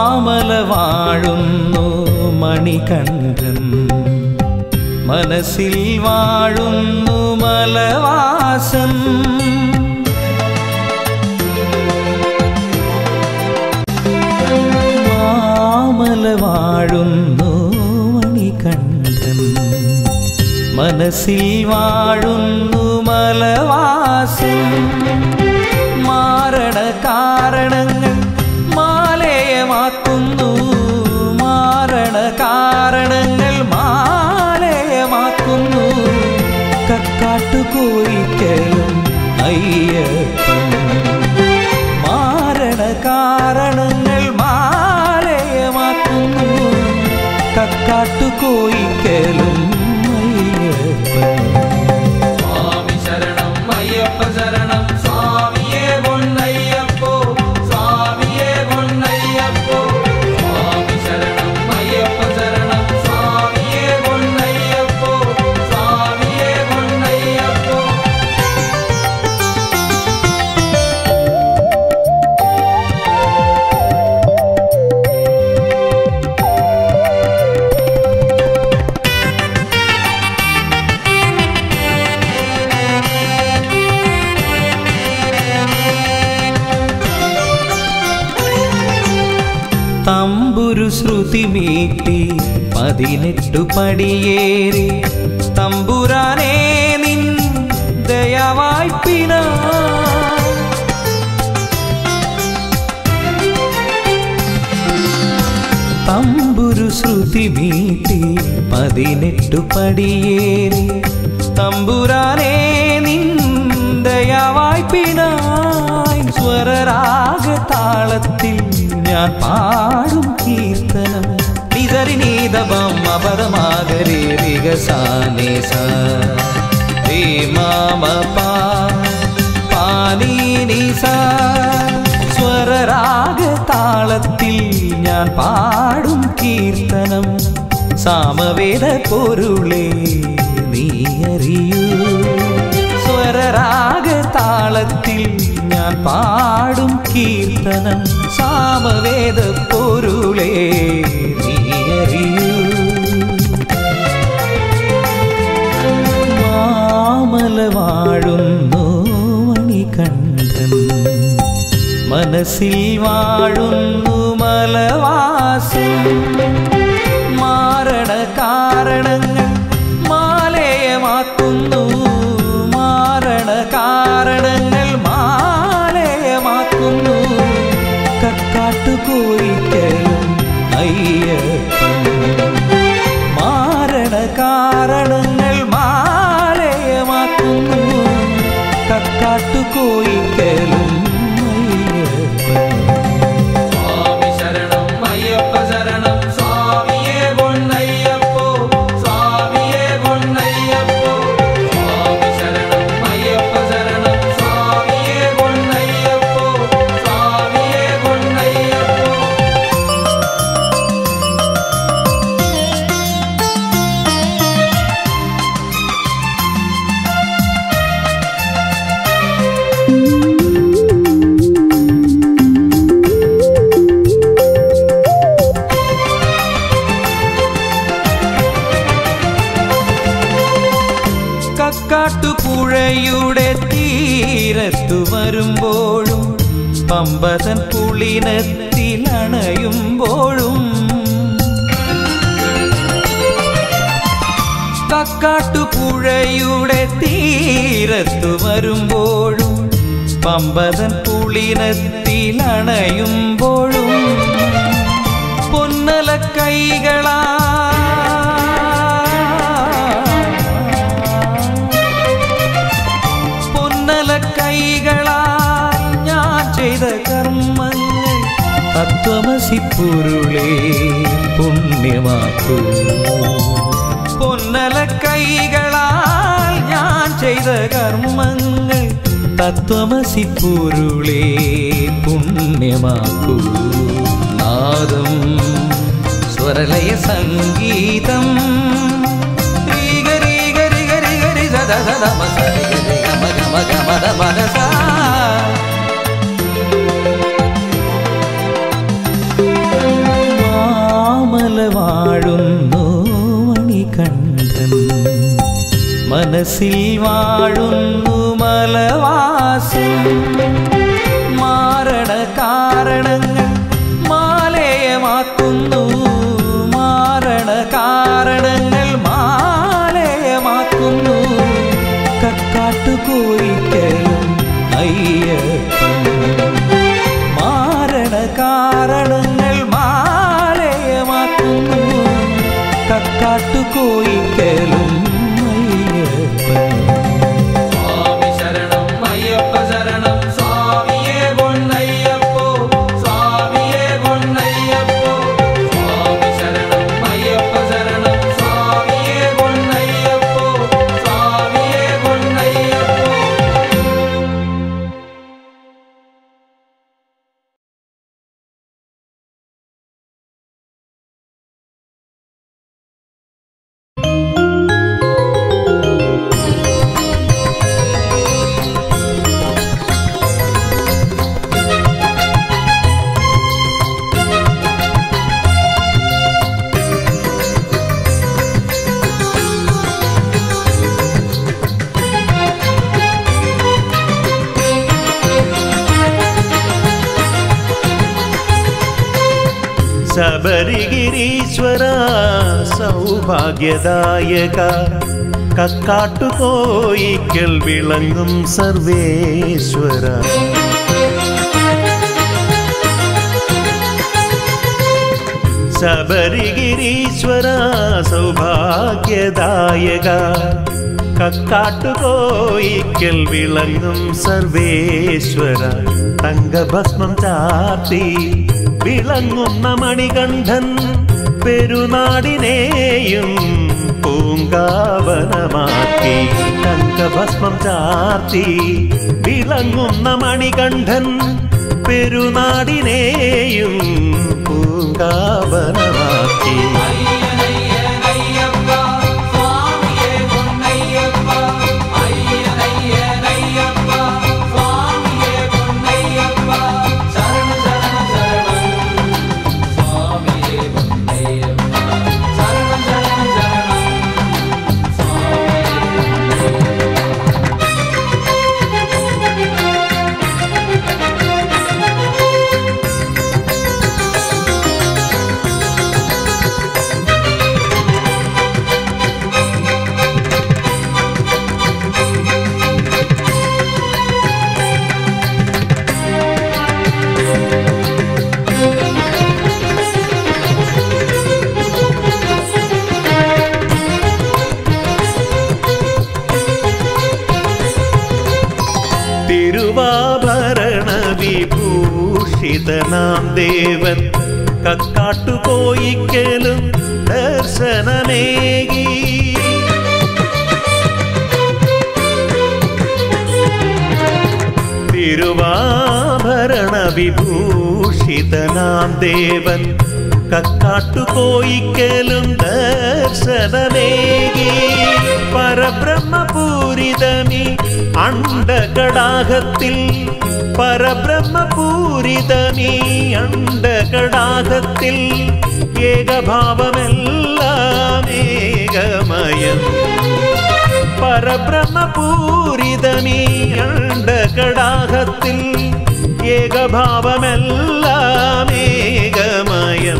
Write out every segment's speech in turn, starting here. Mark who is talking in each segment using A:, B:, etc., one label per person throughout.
A: മാമല വാഴുന്നു മണികണ്ഠൻ മനസ്സിൽ വാഴുന്നു മലവാസൻ മാമല വാഴുന്നു മണികണ്ഠൻ മനസ്സിൽ വാഴുന്നു മലവാസൻ മാരണ കാരണങ്ങൾ മാലയമാക്കുന്നു മാരണ കാരണങ്ങൾ മാലയമാക്കുന്നു കക്കാട്ടുകോയിക്കലും അയ്യപ്പൻ മാരണ കാരണങ്ങൾ മാലയമാക്കുന്നു കക്കാട്ടുകോയിക്കലും അയ്യപ്പൻ
B: സ്വാമി ശരണം അയ്യപ്പ ശരണം സ്വാമിയേ പൊന്നയ്യപ്പോ സ്വാമിയേ പൊന്നയ്യപ്പോ സ്വാമി ശരണം അയ്യപ്പ ശരണം സ്വാമിയേ പൊന്നയ്യപ്പോ സ്വാമിയേ പൊന്നയ്യപ്പോ
A: തമ്പുരു ശ്രുതി മീട്ടി 18 പടിയേറി തമ്പുരാനേ നിൻ ദയവായ്പിന തമ്പുരു ശ്രുതി മീട്ടി 18 പടിയേറി തമ്പുരാനേ നിൻ ദയവായ്പിനായി സ്വരരാഗ താളത്തിൽ ഞാൻ പാടും കീർത്തനം നിതരി നീതപം അപദമാകരേ വികസാനേ സേ മാമ പാനീനി സ്വരരാഗ താളത്തിൽ ഞാൻ പാടും കീർത്തനം സാമവേദ പൊരുളേ നീ അറിയൂ സ്വരരാഗ താളത്തിൽ ഞാൻ പാടും കീർത്തനം സാമവേദ പൊരുളേ നീ അറിയൂ മാമല വാഴുന്നു മണികണ്ഠൻ മനസ്സിൽ വാഴുന്നു മലവാസൻ മാരണ കാരണങ്ങൾ മാലയമാക്കുന്നു മാരണ കാരണങ്ങൾ മാലയമാക്കുന്നു കക്കാട്ടുകോയിക്കലും അയ്യപ്പൻ മാരണ കാരണങ്ങൾ മാലയമാക്കുന്നു കക്കാട്ടുകോയിക്കലും അയ്യപ്പൻ
B: സ്വാമി ശരണം അയ്യപ്പ ശരണം സ്വാമിയേ പൊന്നയ്യപ്പോ സ്വാമിയേ പൊന്നയ്യപ്പോ സ്വാമി ശരണം അയ്യപ്പ ശരണം സ്വാമിയേ പൊന്നയ്യപ്പോ സ്വാമിയേ പൊന്നയ്യപ്പോ
A: കക്കാട്ടുപുഴയുടെ തീരത്തു വരുമ്പോഴും പമ്പതൻ പുളിനത്തിലണയുമ്പോഴും കക്കാട്ടുപുഴയുടെ തീരത്തു വരുമ്പോഴും പമ്പതൻ പുളിനത്തിലണയുമ്പോഴും പൊന്നല കൈകളാ കൈകളാൽ ഞാൻ ചെയ്ത കർമ്മങ്ങൾ തത്വമസി പൊരുളേ പുണ്യമാക്കൂ പൊന്നല കൈകളാൽ ഞാൻ ചെയ്ത കർമ്മങ്ങൾ തത്വമസി പൊരുളേ പുണ്യമാക്കൂ നാദം സ്വരലയ സംഗീതം വാഴുന്നു മണികണ്ഠൻ, മനസ്സിൽ വാഴുന്നു മലവാസം. മാരണ കാരണങ്ങൾ മാലയമാക്കുന്നു, മാരണ കാരണങ്ങൾ മാലയമാക്കുന്നു. കക്കാട്ടുകോയിക്കലും അയ്യപ്പൻ, മാരണ കാരണങ്ങൾ മാലയമാക്കുന്നു. കക്കാട്ടുകോയിക്കലും അയ്യപ്പൻ.
B: സ്വാമി ശരണം അയ്യപ്പ ശരണം സ്വാമിയേ പൊന്നയ്യപ്പോ സ്വാമിയേ പൊന്നയ്യപ്പോ. സ്വാമി ശരണം അയ്യപ്പ ശരണം സ്വാമിയേ പൊന്നയ്യപ്പോ സ്വാമിയേ പൊന്നയ്യപ്പോ.
C: ശബരിഗിരീശ്വര സൗഭാഗ്യദായക, കക്കാട്ടുകോയിക്കൽ വിളങ്ങും സർവേശ്വര. ശബരിഗിരീശ്വര സൗഭാഗ്യദായക, കക്കാട്ടുകോയിക്കൽ വിളങ്ങും സർവേശ്വര. തങ്കഭസ്മം ചാർത്തി വിളങ്ങുന്ന മണികണ്ഠൻ, പെരുനാടിനെയും പൂങ്കാവനമാക്കി. തങ്കഭസ്മം ചാർത്തി വിളങ്ങുന്ന മണികണ്ഠൻ, പെരുനാടിനെയും പൂങ്കാവനമാക്കി. തിരുവാഭരണ വിഭൂഷിതനാം ദേവൻ, കക്കാട്ടുകോയിക്കലും ദർശനമേകി. തിരുവാഭരണ വിഭൂഷിതനാം ദേവൻ, കക്കാട്ടുകോയിക്കലും ദർശനമേകി. പരബ്രഹ്മപൂരിതമീ അണ്ടകടാഹത്തിൽ, പരബ്രഹ്മപൂരിതമീ അണ്ടകടാഹത്തിൽ, ഏകഭാവമെല്ലാം ഏകമയം. പരബ്രഹ്മപൂരിതമീ അണ്ടകടാഹത്തിൽ, ഏകഭാവമെല്ലാം ഏകമയം.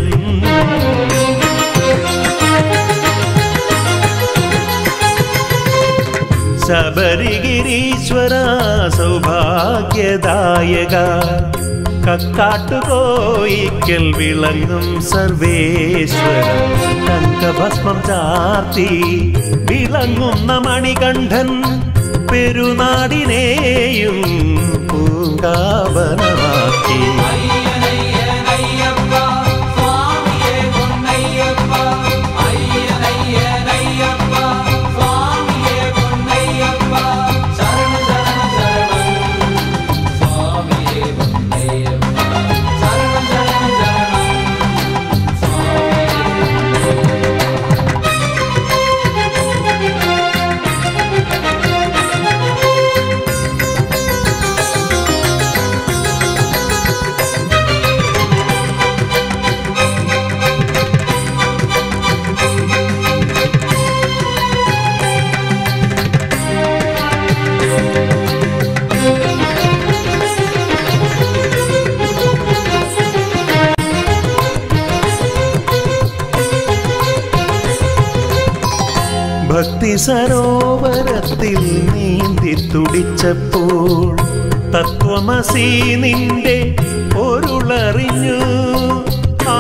C: ശബരിഗിരീശ്വര സൗഭാഗ്യദായക, കക്കാട്ടുകോയിക്കൽ വിളങ്ങും സർവേശ്വര. തങ്കഭസ്മം ചാർത്തി വിളങ്ങുന്ന മണികണ്ഠൻ, പെരുനാടിനെയും പൂങ്കാവനമാക്കി. ഭക്തി സരോവരത്തിൽ നീന്തി തുടിച്ചപ്പോൾ തത്വമസി നിന്റെ പൊരുളറിഞ്ഞു. ആ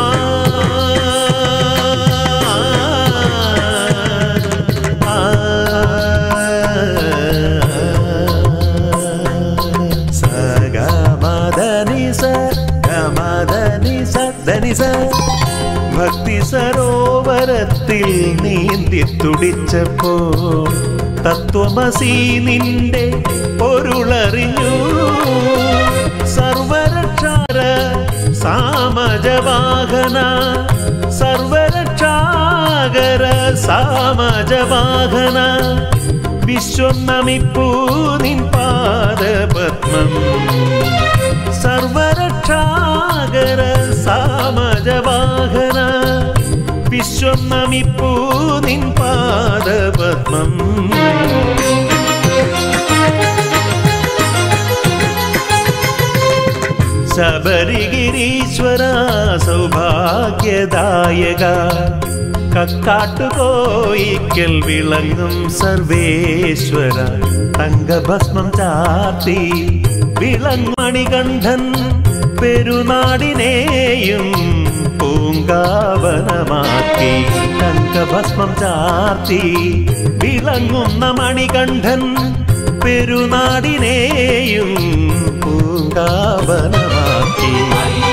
C: ഭക്തി സരോവരത്തിൽ നീന്തി തുടിച്ചപ്പോൾ തത്വമസി നിന്റെ പൊരുളറിഞ്ഞു. സർവരക്ഷാര സാമജവാഹന സർവരക്ഷാകര സാമജവാഹന വിശ്വം നമിപ്പൂ നിൻ പാദപത്മം. സർവരക്ഷാകര സാമജവാഹന വിശ്വം നമിപ്പൂ നിൻ പാദപത്മം. ശബരിഗിരീശ്വര സൗഭാഗ്യദായക കക്കാട്ടുകോയിക്കൽ വിളങ്ങും സർവേശ്വര തങ്കഭസ്മം ചാർത്തി വിളങ്ങണികണ്ഠൻ പെരുനാടിനെയും പൂങ്കാവനമാക്കി. തങ്കഭസ്മം ചാർത്തി വിളങ്ങുന്ന മണികണ്ഠൻ പെരുനാടിനെയും പൂങ്കാവനമാക്കി.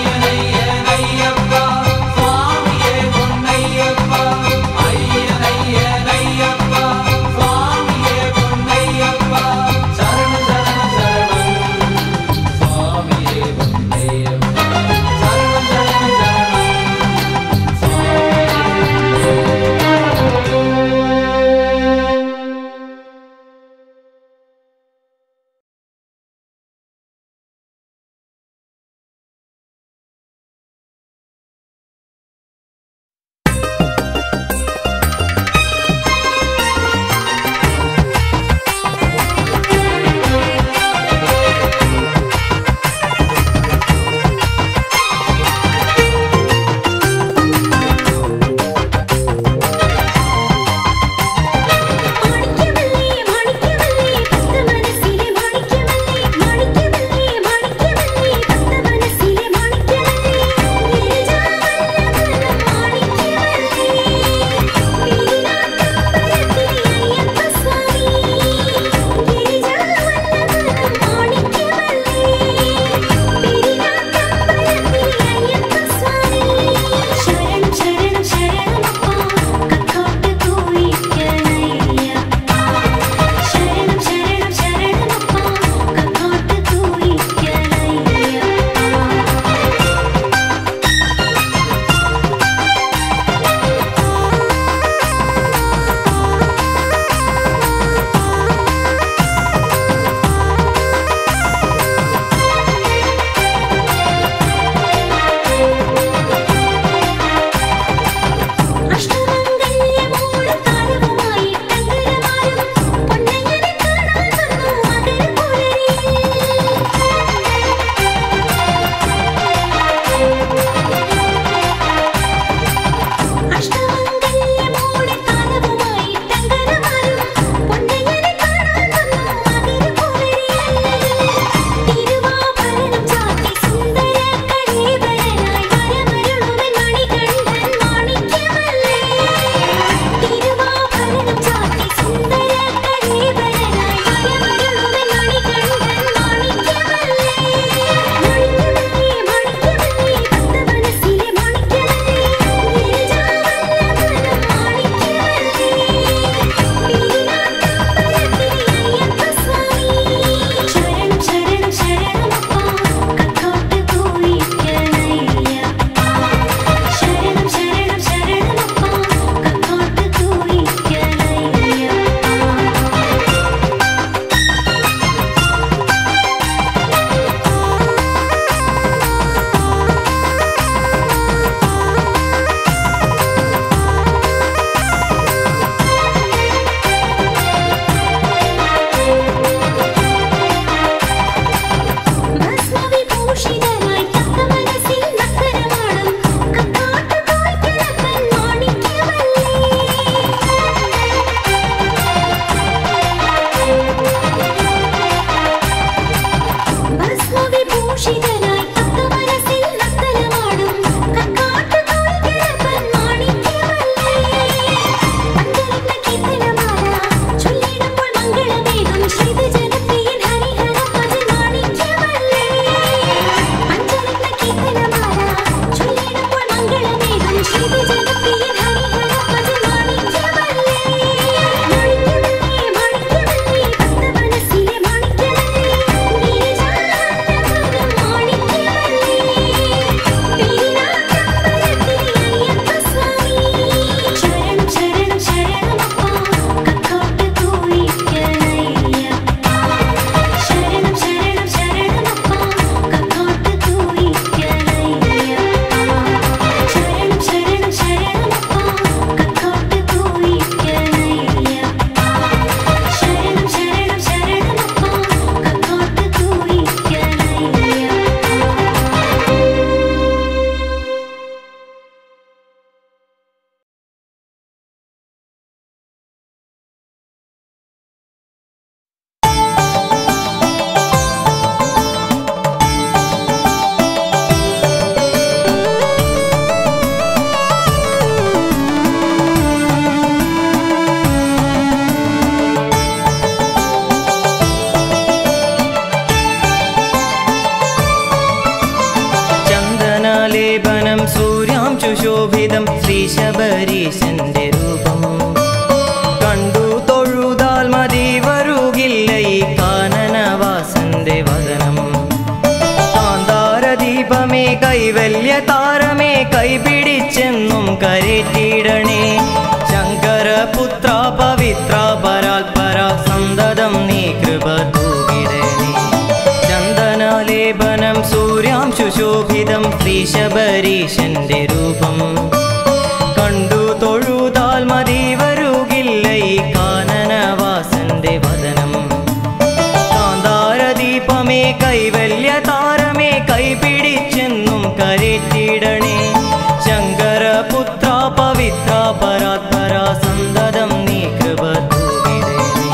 D: സുശോഭിതം ശ്രീശബരീശന്റെ രൂപം കണ്ടു തൊഴുതാൽ മതി വരുകില്ല ഈ കാനനവാസന്റെ വദനം കാന്താരദീപമേ കൈവല്യ താരമേ കൈപിടിച്ചെന്നും കരേറ്റിടണേ ശങ്കരപുത്ര പവിത്ര പരാത്പര സന്തതം നീ കൃപ തൂകിടണേ ചന്ദനാലേപനം സൂര്യാം സുശോഭിതം ശ്രീശബരീശന്റെ രൂപം കണ്ടു തൊഴുതാൽ മതി വരുകില്ല ഈ കാനനവാസന്റെ വദനം കാന്താരദീപമേ കൈവല്യ താരമേ കൈപിടിച്ചെന്നും കരേറ്റിടണേ ശങ്കരപുത്ര പവിത്ര പരാത്പര സന്തതം നീ കൃപ തൂകിടണേ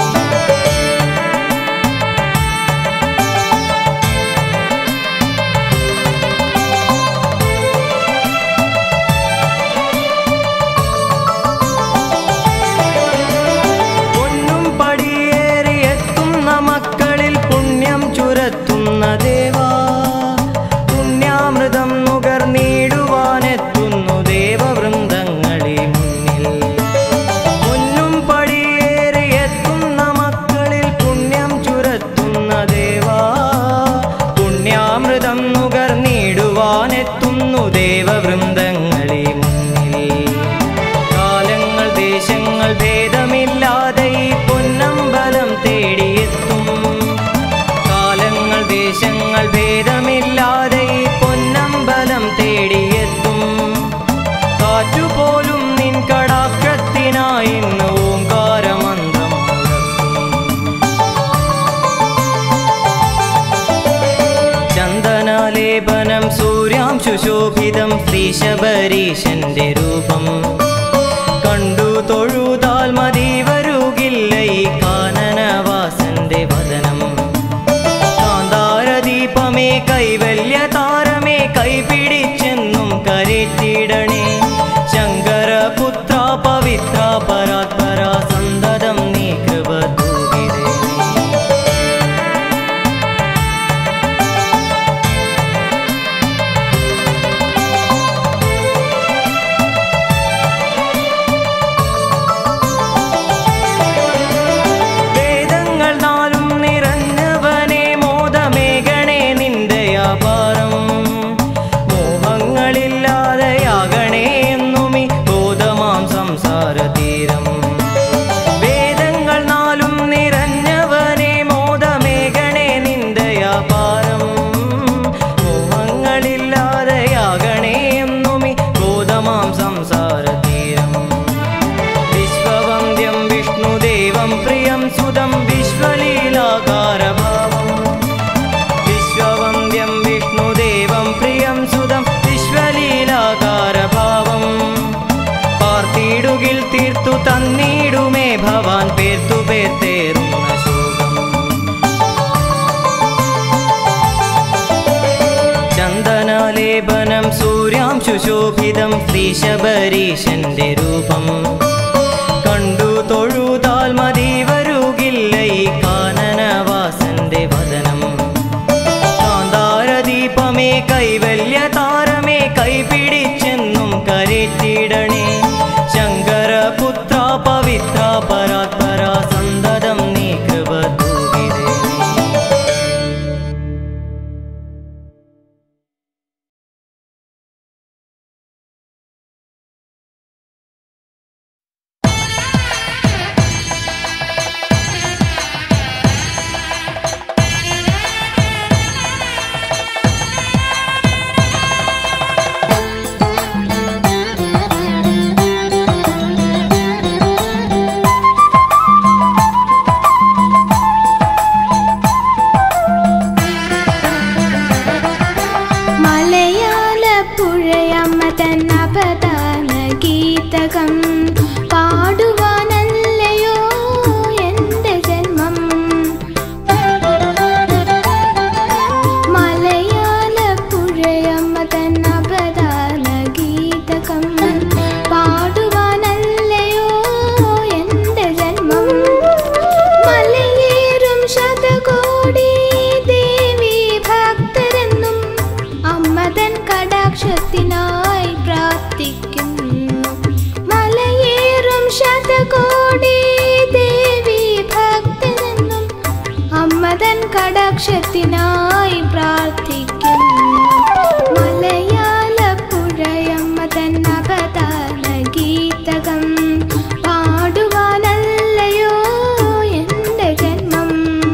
D: പൊന്നും പടിയേറിയെത്തുന്ന മക്കളിൽ പുണ്യം ചുരത്തുന്ന ദേവാ പുണ്യാമൃതം നുകർന്നിടുവാനെത്തുന്നു ദേവവൃന്ദങ്ങളെ മുന്നിൽ പൊന്നും പടിയേറിയെത്തുന്ന മക്കളിൽ പുണ്യം ചുരത്തുന്ന ദേവാ പുണ്യാമൃതം നുകർന്നിടുവാനെത്തുന്നു ദേവവൃന്ദങ്ങളെ മുന്നിൽ കാലങ്ങൾ ദേശങ്ങൾ ഭേദമില്ലാതെ ഈ പൊന്നമ്പലം തേടിയെത്തും കാലങ്ങൾ ദേശങ്ങൾ ഭേദമില്ലാതെ ഈ പൊന്നമ്പലം തേടിയെത്തും കാറ്റുപോലും നിൻ കടാക്ഷത്തിനായി ഇന്ന് ഓംകാരമന്ത്രം ചന്ദനാലേപനം സൂര്യാം സുശോഭിതം ശ്രീശബരീശന്റെ രൂപം കണ്ടു തൊഴുതാൽ മതി വരുകില്ല ഈ കാനനവാസന്റെ വദനം കാന്താരദീപമേ കൈവല്യ താരമേ കൈപിടിച്ചെന്നും കരേറ്റിടണേ ശങ്കരപുത്ര പവിത്ര പരാത്പര സന്തതം നീ കൃപ തൂകിടണേ വേദങ്ങൾ നാലും നിറഞ്ഞവനെ മോദമേകണേ നിന്റെ അപാരം മോഹങ്ങളില്ലാതെയാകണേ എന്നുമീ ബോധമാം സംസാര തീരം വേദങ്ങൾ നാലും നിറഞ്ഞവനെ മോദമേകണേ നിന്റെ അപാരം മോഹങ്ങളില്ലാതെയാകണേ എന്നുമീ ബോധമാം സംസാര തീരം വിശ്വവന്ദ്യം വിഷ്ണുദേവം പ്രിയം സുതം വിശ്വലീലാകാരഭാവം വിശ്വവന്ദ്യം വിഷ്ണുദേവം പ്രിയം സുതം വിശ്വലീലാകാരഭാവം പാർത്തിടുകിൽ തീർത്തു തന്നിടുമേ ഭവാൻ പേർത്തു പേർത്തേറുന്ന ശോകം ചന്ദനാലേപനം സൂര്യാം സുശോഭിതം ശ്രീശബരീശന്റെ രൂപം കണ്ടു തൊഴുതാൽ മതി വരുകില്ല ഈ കാനനവാസന്റെ വദനം കാന്താരദീപമേ കൈവല്യ താരമേ കൈപിടിച്ചെന്നും കരേറ്റിടണേ ശങ്കരപുത്ര പവിത്ര പരാത്പര സന്തതം നീ കൃപ തൂകിടണേ
E: കടാക്ഷത്തിനായി പ്രാർത്ഥിക്കുന്നു. കടാക്ഷത്തിനായി പ്രാർത്ഥിക്കുന്നു. മലയാളപ്പുഴയമ്മ തൻ അവതാര ഗീതകം പാടുവാനല്ലയോ എൻ്റെ ജന്മം.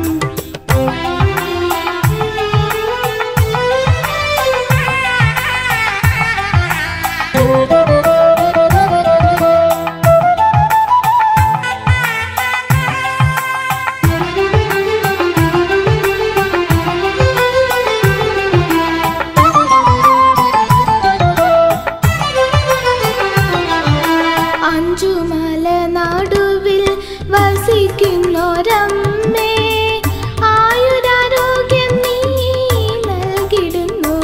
E: അഞ്ചുമല നടുവിൽ വസിക്കുന്നൊരമ്മേ, ആയുരാരോഗ്യം നീ നൽകിടുന്നു.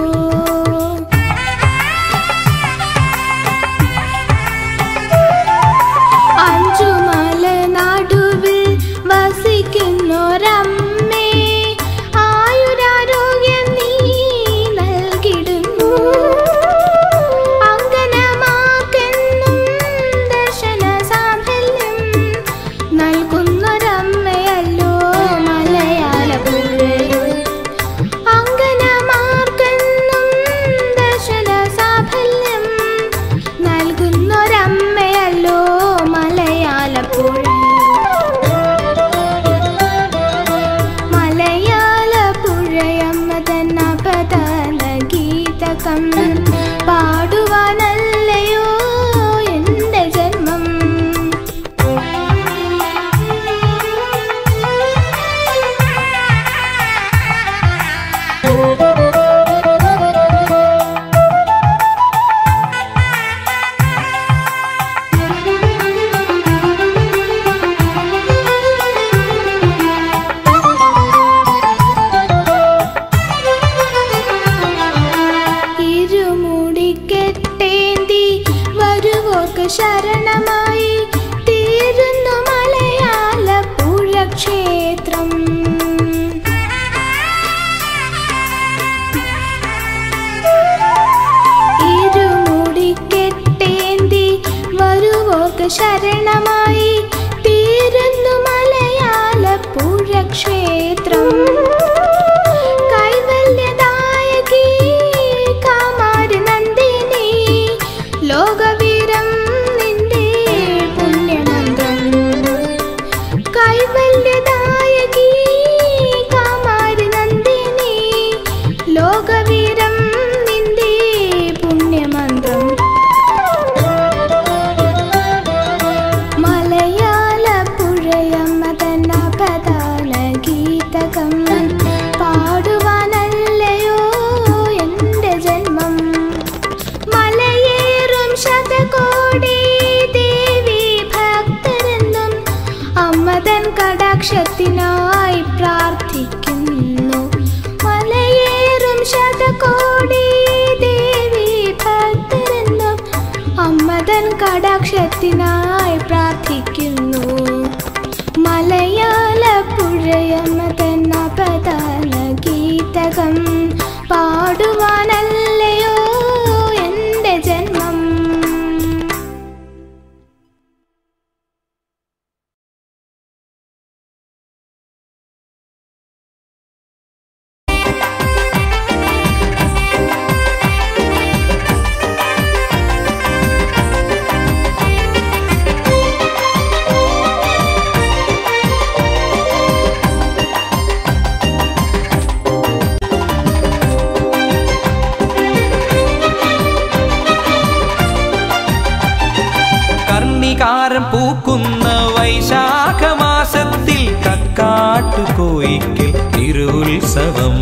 E: അഞ്ചുമല നടുവിൽ വസിക്കുന്നൊരമ്മേ, ആയുരാരോഗ്യം നീ നൽകിടുന്നു. അങ്കനമാക്കെന്നും ദർശന സാഫല്യം നൽകുന്നൊരമ്മയല്ലോ മലയാളപ്പുഴയിൽ. അങ്കനമാർക്കെന്നും ദർശന സാഫല്യം നൽകുന്നൊരമ്മയല്ലോ മലയാളപ്പുഴയിൽ. മലയാളപ്പുഴയമ്മ തൻ അവതാര ഗീതകം പാടുവാനല്ലയോ എൻ്റെ ജന്മം. ഇരുമുടിക്കെട്ടേന്തി വരുവോർക്ക് ശരണമായി തീരുന്നു മലയാളപ്പുഴ ക്ഷേത്രം. ഇരുമുടിക്കെട്ടേന്തി വരുവോർക്ക് ശരണമായി തീരുന്നു മലയാളപ്പുഴ ക്ഷേത്രം. കൈവല്യദായകി കാമാരി നന്ദിനി ലോകവീരം നിന്റെ പുണ്യമന്ത്രം. കൈവല്യദായകി കാമാരി നന്ദിനി ലോകവീരം നിന്റെ പുണ്യമന്ത്രം. മലയാളപ്പുഴയമ്മ തൻ അവതാര ഗീതകം പാടുവാനല്ലയോ എൻ്റെ ജന്മം. മലയേറും ശതകോടി ദേവി ഭക്തരെന്നും അമ്മ തൻ കടാക്ഷത്തിനായി പ്രാർത്ഥിക്കുന്നു. മലയേറും ശതകോടി ദേവി ഭക്തരെന്നും അമ്മ തൻ കടാക്ഷത്തിനായി പ്രാർത്ഥിക്കുന്നു. മലയാളപ്പുഴയമ്മ തൻ അവതാര ഗീതകം പാടുവാനല്ലയോ എൻ്റെ ജന്മം.
A: കാരം പൂക്കുന്ന വൈശാഖമാസത്തിൽ കക്കാട്ടുകോയിക്കൽ തിരുവുത്സവം.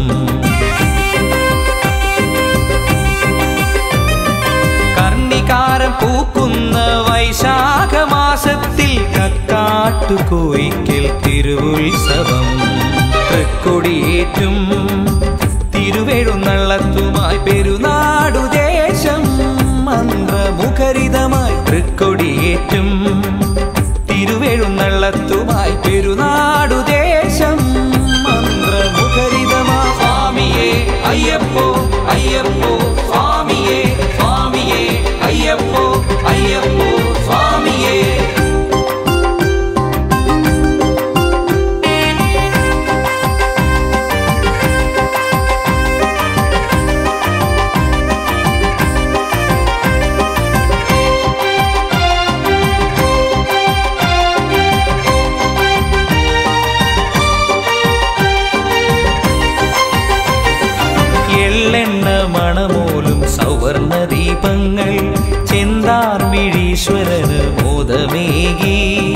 A: കർണികാരം പൂക്കുന്ന വൈശാഖമാസത്തിൽ കക്കാട്ടുകോയിക്കൽ തിരുവുത്സവം. തൃക്കൊടിയേറ്റും തിരുവെഴുന്നള്ളത്തുമായി പെരുനാടുദേശം മന്ത്രമുഖരിതമായി. തൃക്കൊടിയേറ്റും തിരുവെഴുന്നള്ളത്തുമായി പെരുനാടുദേശം മന്ത്രമുഖരിതമായി. സ്വാമിയേ അയ്യപ്പോ അയ്യപ്പോ സ്വാമിയേ സ്വാമിയേ അയ്യപ്പോ അയ്യപ്പോ സ്വാമിയേ. ചെന്താർമിഴീശ്വരന് മോദമേകി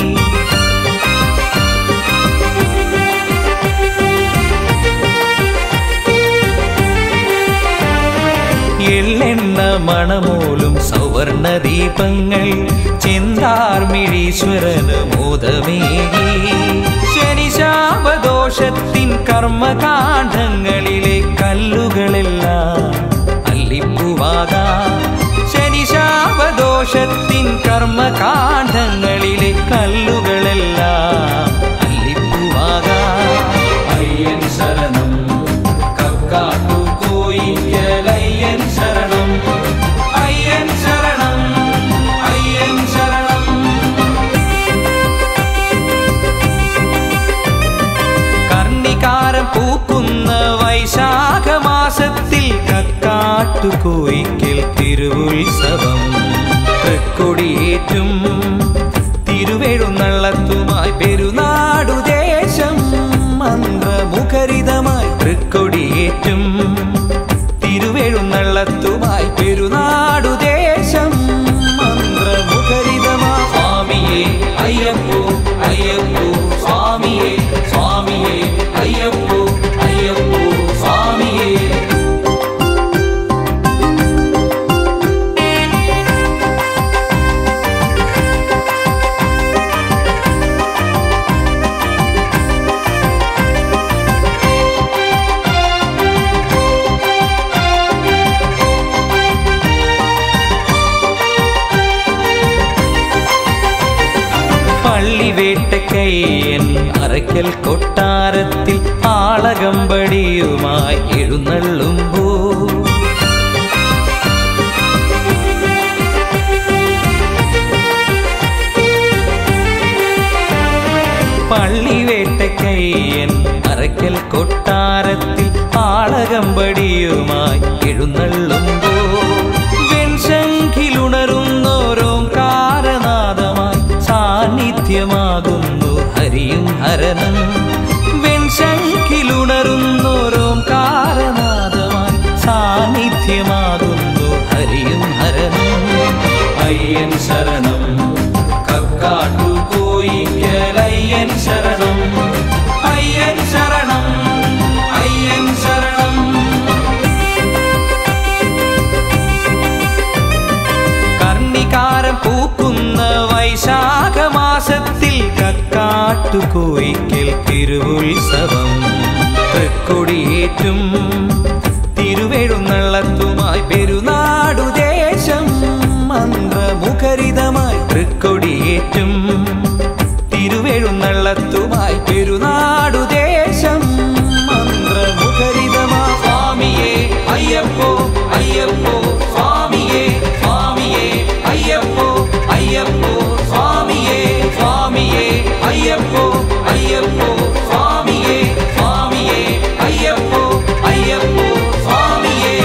A: എള്ളെണ്ണ മണമോലും സൗവർണ ദീപങ്ങൾ ചെന്താർമിഴീശ്വരന് മോദമേകി ശനിശാപദോഷത്തിൻ കർമ്മകാണ്ഡങ്ങളിലെ കല്ലുകളെല്ലാം അല്ലിപ്പൂവാകാം ശനിശാപദോഷത്തിൻ കർമ്മകാണ്ഡങ്ങളിലെ കല്ലുകളെല്ലാം അല്ലിപ്പൂവാകാം
B: അയ്യൻ ശരണം കക്കാട്ടു കോയിക്കലയ്യൻ ശരണം
A: അയ്യൻ ശരണം അയ്യൻ ശരണം കർണികാരം പൂക്കുന്ന വൈശാഖമാസത്തിൽ കക്കാട്ടുകോയിക്കൽ തിരുവുത്സവം തൃക്കൊടിയേറ്റും തിരുവെഴുന്നള്ളത്തുമായി പെരുനാടുദേശം മന്ത്രമുഖരിതമായി തൃക്കൊടിയേറ്റും തിരുവെഴുന്നള്ളത്തുമായി പെരുനാടുദേശം മന്ത്രമുഖരിതമായി സ്വാമിയേ അയ്യപ്പോ അയ്യപ്പോ സ്വാമിയേ സ്വാമിയേ അയ്യപ്പോ അയ്യപ്പോ സ്വാമിയേ പള്ളിവേട്ടക്കയ്യൻ അറയ്ക്കൽ കൊട്ടാരത്തിൽ ആളകമ്പടിയുമായി എഴുന്നള്ളുമ്പോ പള്ളിവേട്ടക്കയ്യൻ അറയ്ക്കൽ കൊട്ടാരത്തിൽ ആളകമ്പടിയുമായി എഴുന്നള്ളുമ്പോ വെൺശംഖിലുണരുന്നോരോം കാരനാദമായി സാന്നിധ്യമാകുന്നു ഹരിയും ഹരനും വെൺശംഖിലുണരുന്നോരോം കാരനാദമായി സാന്നിധ്യമാകുന്നു ഹരിയും ഹരനും
B: അയ്യൻ ശരണം കക്കാട്ടു കോയിക്കലയ്യൻ ശരണം
A: അയ്യൻ ശരണം അയ്യൻ ശരണം കർണികാരം പൂക്കുന്ന വൈശാഖമാസത്തിൽ കക്കാട്ടുകോയിക്കൽ തിരുവുത്സവം തൃക്കൊടിയേറ്റും തിരുവെഴുന്നള്ളത്തുമായി പെരുനാടുദേശം മന്ത്രമുഖരിതമായി തൃക്കൊടിയേറ്റും തിരുവെഴുന്നള്ളത്തുമായി പെരുനാടുദേശം മന്ത്രമുഖരിതമായി സ്വാമിയേ അയ്യപ്പോ അയ്യപ്പോ സ്വാമിയേ സ്വാമിയേ അയ്യപ്പോ അയ്യപ്പോ സ്വാമിയേ സ്വാമിയേ അയ്യപ്പോ അയ്യപ്പോ സ്വാമിയേ സ്വാമിയേ അയ്യപ്പോ അയ്യപ്പോ സ്വാമിയേ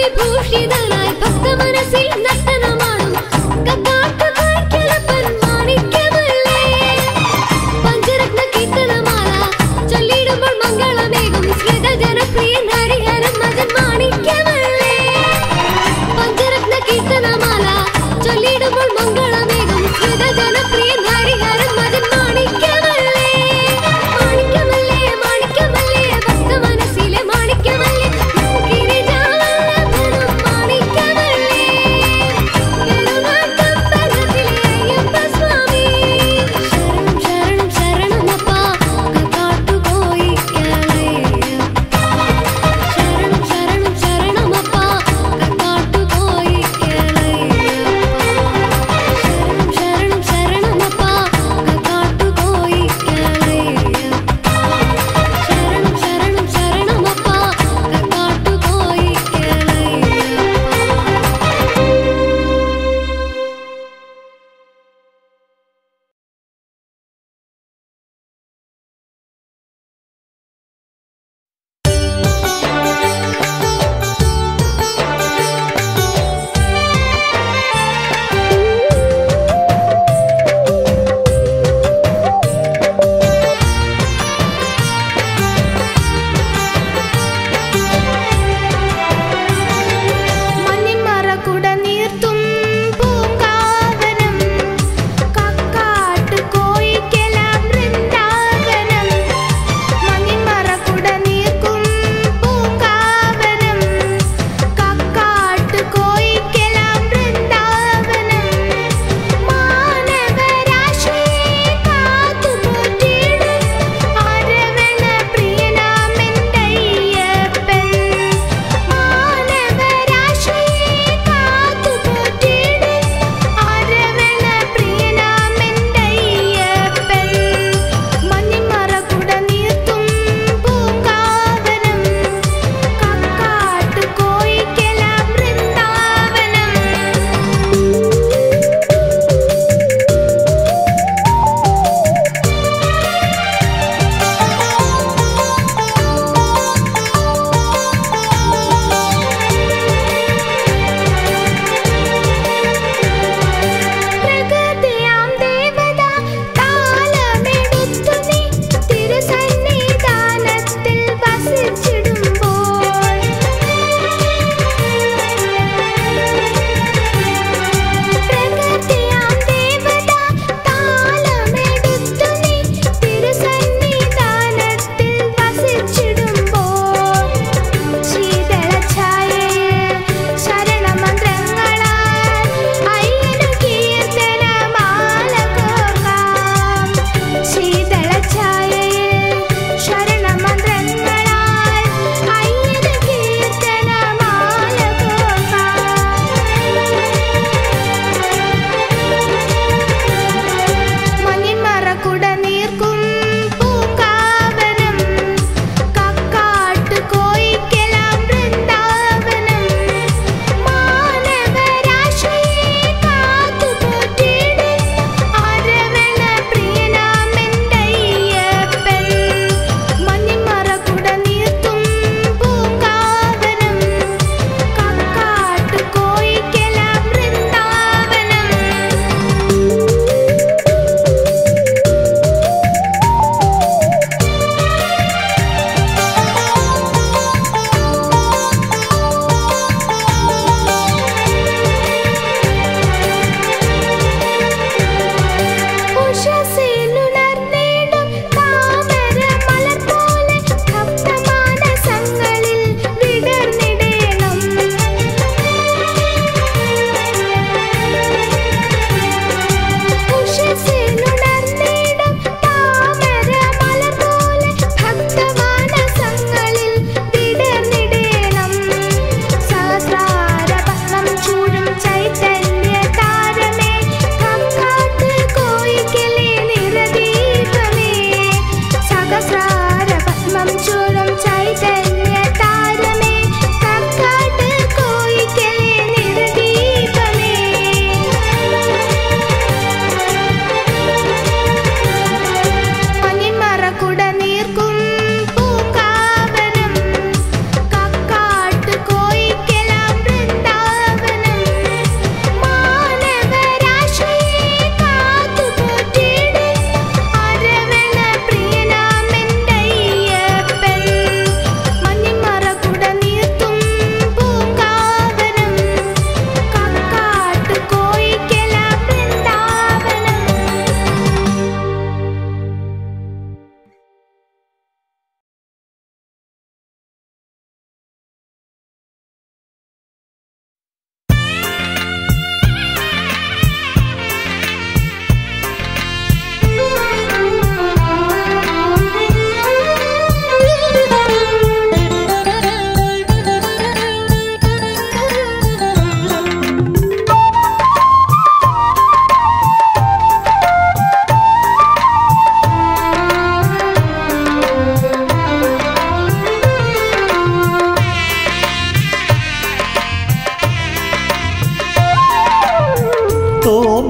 F: ഭൂഷിതനായി ഭക്ത മനസ്സിൽ നർത്തനമാടും കക്കാട്ടുകായ്ക്കലപ്പൻ മാണിക്യമല്ലേ. പഞ്ചരത്ന കീർത്തനമാല ചൊല്ലിടുമ്പോൾ മംഗളമേകും ശ്രുതജനപ്രിയൻ ഹരിഹരൻ മകൻ മാണിക്യമല്ലേ. പഞ്ചരത്ന കീർത്തനമാല ചൊല്ലിടുമ്പോൾ മംഗളമേകും ശ്രുതജനപ്രിയൻ ഹരിഹരൻ മകൻ മാണിക്യമല്ലേ. മാണിക്യമല്ലേ മാണിക്യമല്ലേ ഭക്ത മനസ്സിലെ മാണിക്യമല്ലേ. ഗിരിജാവല്ലഭനും മാണിക്യമല്ലേ.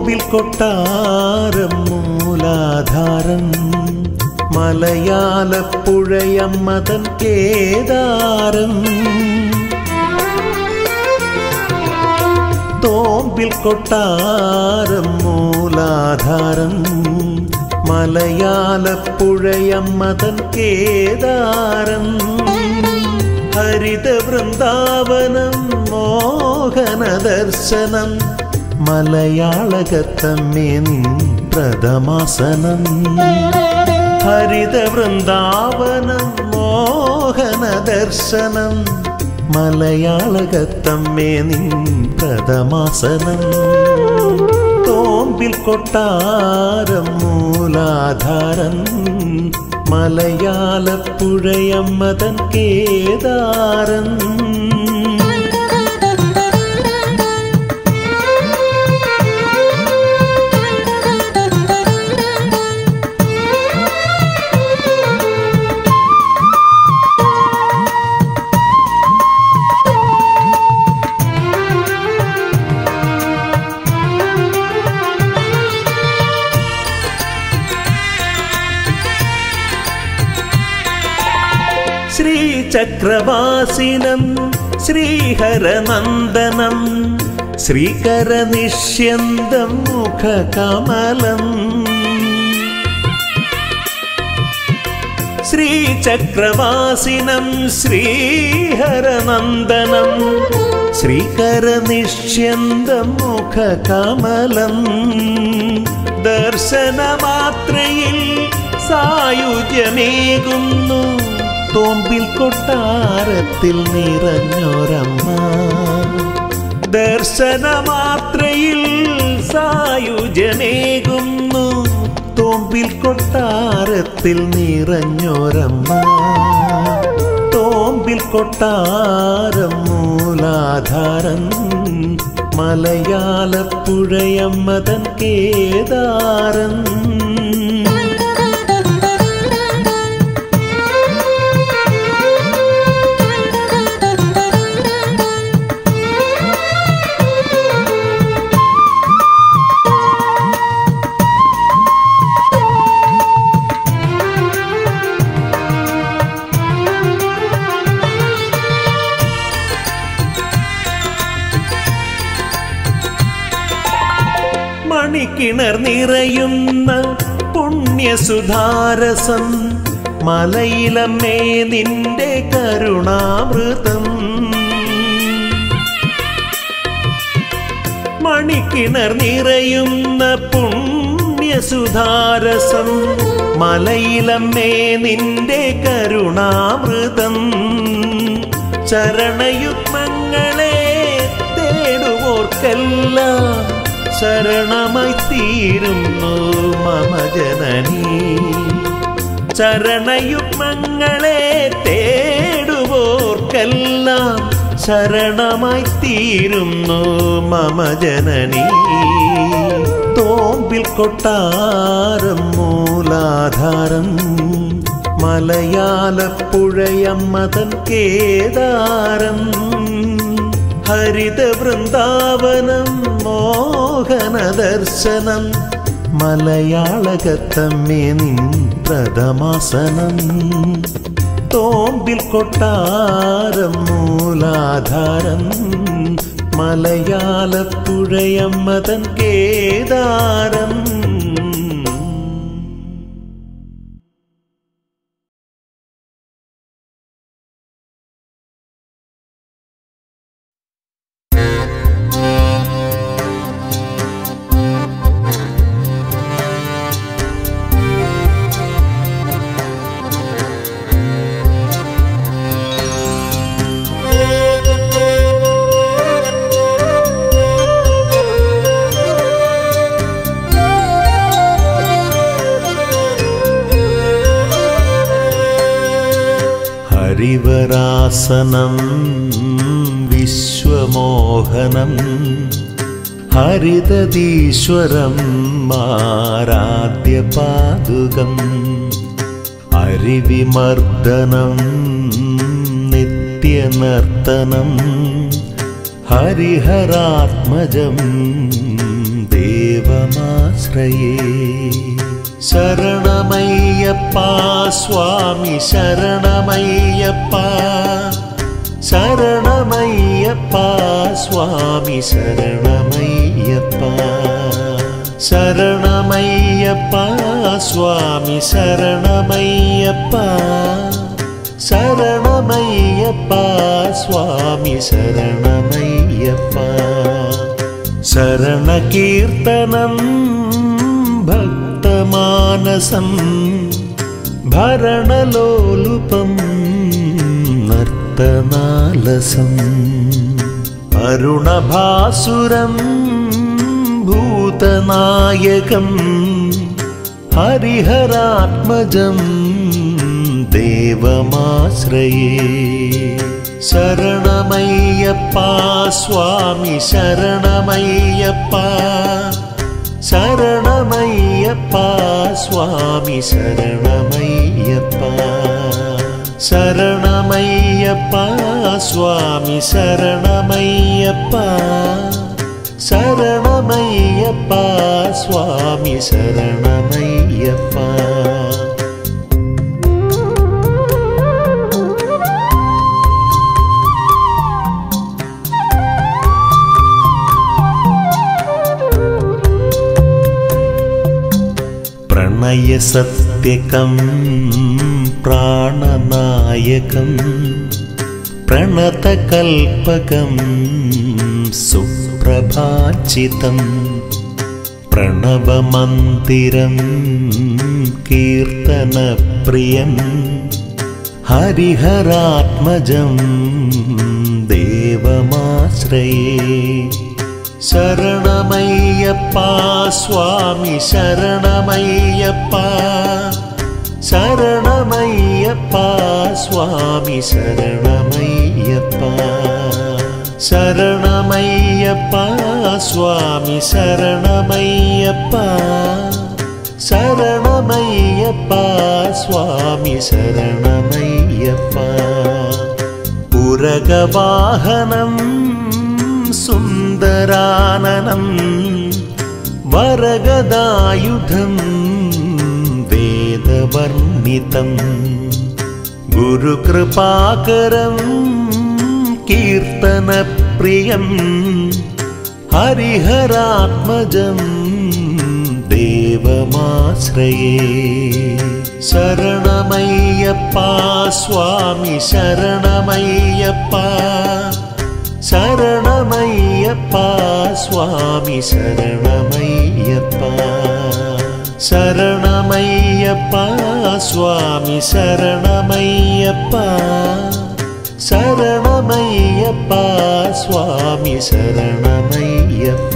C: തോമ്പിൽ കൊട്ടാരം മൂലാധാരം മലയാളപ്പുഴയമ്മതൻ കേദാരം തോമ്പിൽ കൊട്ടാരം മൂലാധാരം മലയാളപ്പുഴയമ്മതൻ കേദാരം ഹരിത വൃന്ദാവനം മോഹന ദർശനം മലയാളകത്തമ്മേ നിൻ പ്രഥമാസനം ഹരിത വൃന്ദാവനം മോഹന ദർശനം മലയാളകത്തമ്മേ നിൻ പ്രഥമാസനം തോമ്പിൽ കൊട്ടാരം മൂലാധാരം മലയാളപ്പുഴയമ്മതൻ കേദാരം ശ്രീചക്രവാസിനം ശ്രീഹരനന്ദനം ശ്രീകരനിഷ്യന്തം മുഖകമലം ശ്രീചക്രവാസിനം ശ്രീഹരനന്ദനം ശ്രീകരനിഷ്യന്തം മുഖകമലം ദർശനമാത്രയിൽ സായുജ്യമേകുന്നു തോമ്പിൽ കൊട്ടാരത്തിൽ നിറഞ്ഞൊരമ്മ ദർശനമാത്രയിൽ സായുജ്യമേകുന്നു തോമ്പിൽ കൊട്ടാരത്തിൽ നിറഞ്ഞൊരമ്മ തോമ്പിൽ കൊട്ടാരം മൂലാധാരം മലയാളപ്പുഴയമ്മതൻ കേദാരം മണിക്കിണർ നിറയുന്ന പുണ്യസുധാരസം മലയിലമ്മേ നിന്റെ കരുണാമൃതം മണിക്കിണർ നിറയുന്ന പുണ്യസുധാരസം മലയിലമ്മേ നിന്റെ കരുണാമൃതം ചരണയുഗ്മങ്ങളെ തേടുവോർക്കെല്ലാം ശരണമായി തീരുന്നു മമ ജനനീ ചരണയുഗ്മങ്ങളെ തേടുവോർക്കെല്ലാം ശരണമായി തീരുന്നു മമ ജനനീ തോമ്പിൽ കൊട്ടാരം മൂലാധാരം മലയാളപ്പുഴയമ്മതൻ കേദാരം ഹരിത വൃന്ദാവനം മോഹന ദർശനം മലയാളകത്തമ്മേ നിൻ പ്രഥമാസനം തോമ്പിൽ കൊട്ടാരം മൂലാധാരം മലയാളപ്പുഴയമ്മതൻ കേദാരം ഹരിവരാസനം വിശ്വമോഹനം ഹരിതദീശ്വരം ആരാധ്യപാദുകം അരിവിമർദ്ദനം നിത്യനർത്തനം ഹരിഹരാത്മജം ദേവ ദേവമാശ്രയേ ശരണമയ്യപ്പ സ്വാമി ശരണമയ്യപ്പ ശരണമയ്യപ്പ സ്വാമി ശരണമയ്യപ്പ ശരണമയ്യപ്പ സ്വാമി ശരണമയ്യപ്പ ശരണമയ്യപ്പ സ്വാമി ശരണമയ്യപ്പ ശരണകീർത്തനം ഭക്തമാനസം ഭരണലോലുപം നർത്തനാലസം അരുണഭാസുരം ഭൂതനായകം ഹരിഹരാത്മജം ദേവമാശ്രയേ ശരണമയ്യപ്പ സ്വാമി ശരണമയ്യപ്പ ശരണമയ്യപ്പ സ്വാമി ശരണമയ്യപ്പ ശരണമയ്യപ്പ സ്വാമി ശരണമയ്യപ്പ ശരണമയ്യപ്പ സ്വാമി ശരണമയ്യപ്പ പ്രണയസത്യകം പ്രാണനായകം പ്രണതകൽപകം സുപ്രഭാചിതം പ്രണവമന്ദിരം കീർത്തനപ്രിയം ഹരിഹരാത്മജം ദേവമാശ്രയേ ശരണമയ്യപ്പ സ്വാമി ശരണമയ്യപ്പ ശരണമയ്യപ്പ സ്വാമി ശരണമയ്യപ്പ ശരണമയ്യപ്പ സ്വാമി ശരണമയ്യപ്പ ശരണമയ്യപ്പ സ്വാമി ശരണമയ്യപ്പ പുരഗവാഹനം സുന്ദരാനനം വരഗദായുധം വേദവർണിതം ഗുരുകൃപാകരം കീർത്തനപ്രിയം ഹരിഹരാത്മജം ദേവമാശ്രയേ ശരണമയ്യപ്പ സ്വാമി ശരണമയ്യപ്പ ശരണമയ്യപ്പ സ്വാമി ശരണമയ്യപ്പ ശരണമയ്യപ്പ സ്വാമി ശരണമയ്യപ്പ ശരണമയ്യപ്പ സ്വാമി ശരണമയ്യപ്പ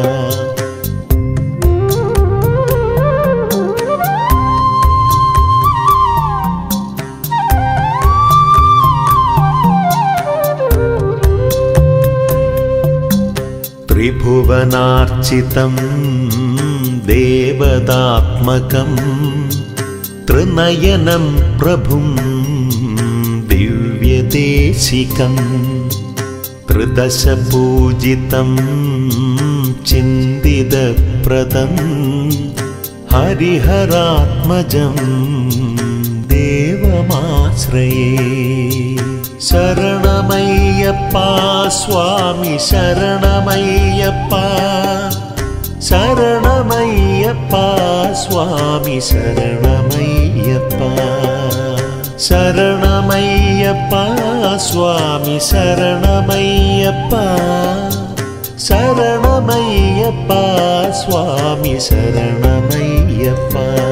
C: ത്രിഭുവനാർച്ചിതം ദേവതാത്മകം ത്രിനയനം പ്രഭും ദിവ്യദേശികം ത്രിദശപൂജിതം ചിന്തിതപ്രദം ഹരിഹരാത്മജം ദേവമാശ്രയേ ശരണമയ്യപ്പ സ്വാമി ശരണമയ്യപ്പ ശരണമയ്യപ്പ സ്വാമി ശരണമയ്യപ്പ ശരണമയ്യപ്പ സ്വാമി ശരണമയ്യപ്പ ശരണമയ്യപ്പ സ്വാമി ശരണമയ്യപ്പ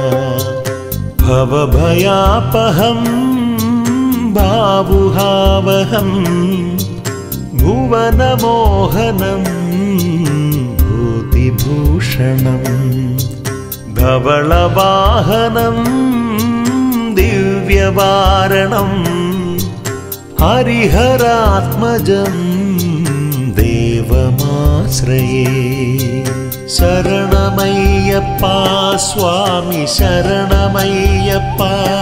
C: ഭവഭയാപഹം ഭാവുഹാവഹം ഭുവനമോഹനം ഭൂതിഭൂഷണം ധവളവാഹനം ദിവ്യവാരണം ഹരിഹരാത്മജം ദേവമാശ്രയേ ശരണമയ്യപ്പ സ്വാമി ശരണമയ്യപ്പ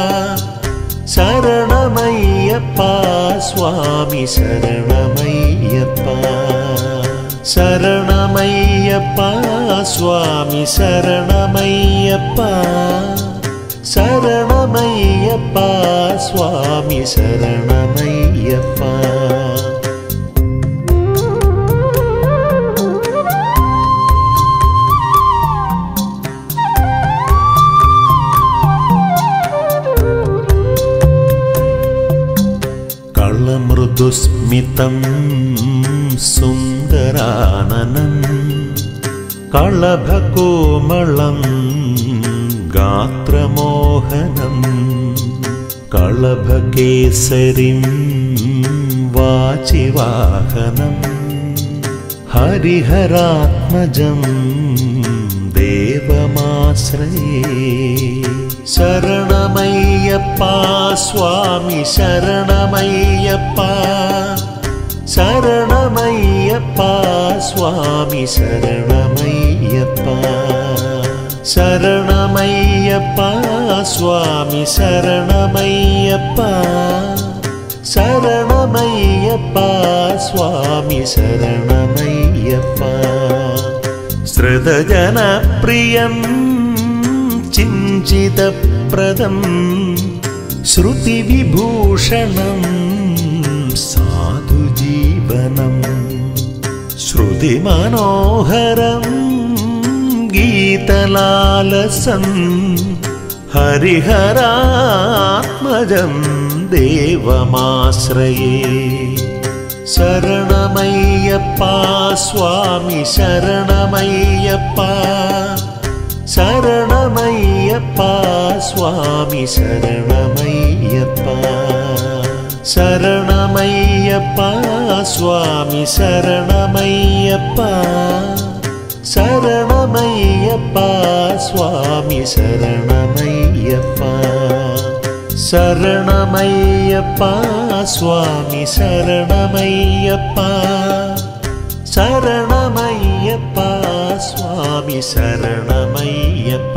C: ശരണമയ്യപ്പ സ്വാമി ശരണമയ്യപ്പ ശരണമയ്യപ്പ സ്വാമി ശരണമയ്യപ്പ ശരണമയ്യപ്പ സ്വാമി ശരണമയ്യപ്പ കളമൃദുസ്മിതം സുന്ദരാനനം കളഭകോമളം ഗാത്രമോഹനം കളഭകേസരിം വാചിവാഹനം ഹരിഹരാത്മജം ദേവമാശ്രയേ ശരണമയ്യപ്പ സ്വാമി ശരണമയ്യപ്പ ശരണമയ്യപ്പ സ്വാമി ശരണമയ്യപ്പ ശരണമയ്യപ്പ സ്വാമി ശരണമയ്യപ്പ ശരണമയ്യപ്പ സ്വാമി ശരണമയ്യപ്പ ശ്രുതജനപ്രിയം ചിഞ്ചിതപ്രദം ശ്രുതിവിഭൂഷണം സാധുജീവനം ശ്രുതിമനോഹരം ഗീതലാലസം ഹരിഹരാത്മജം ദേവമാശ്രയേ ശരണമയ്യപ്പ സ്വാമി ശരണമയ്യപ്പ ശരണമയ്യപ്പ സ്വാമി ശരണമയ്യപ്പ ശരണമയ്യപ്പ സ്വാമി ശരണമയ്യപ്പ ശരണമയ്യപ്പ സ്വാമി ശരണമയ്യപ്പ ശരണമയ്യപ്പ സ്വാമി ശരണമയ്യപ്പ ശരണമയ്യപ്പ സ്വാമി ശരണമയ്യപ്പ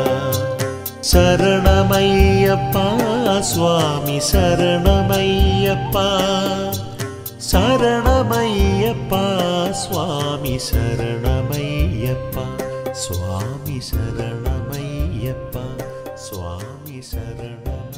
C: ശരണമയ്യപ്പ സ്വാമി ശരണമയ്യപ്പ ശരണമയ്യപ്പ സ്വാമി ശരണമയ്യപ്പ സ്വാമി ശരണമയ്യപ്പ സ്വാമി ശരണമയ്യപ്പ